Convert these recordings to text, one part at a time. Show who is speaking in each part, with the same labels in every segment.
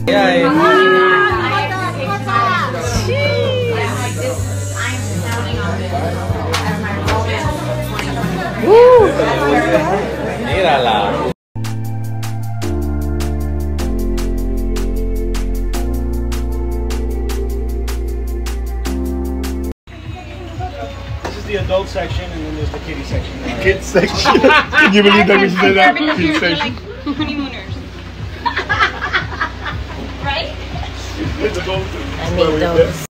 Speaker 1: Mírala.
Speaker 2: The adult section, and then there's the kiddie section.
Speaker 3: Kids section. Can you believe that we said that? Kids section.
Speaker 4: Like honeymooners. Right?
Speaker 5: I made those.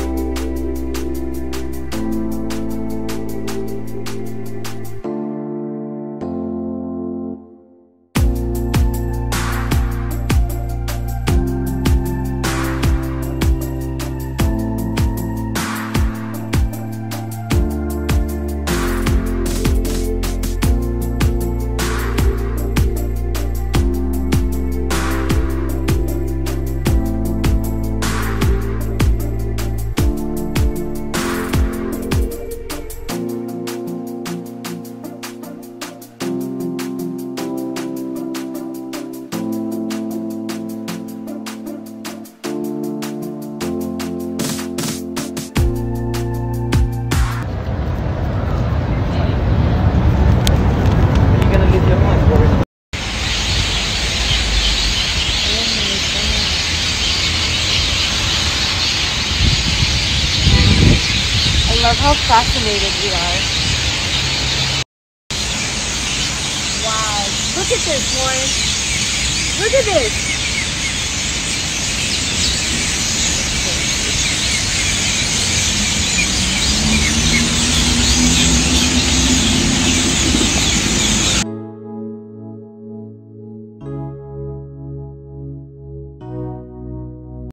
Speaker 4: I love how fascinated we are. Wow. Look at this, Lauren. Look at this.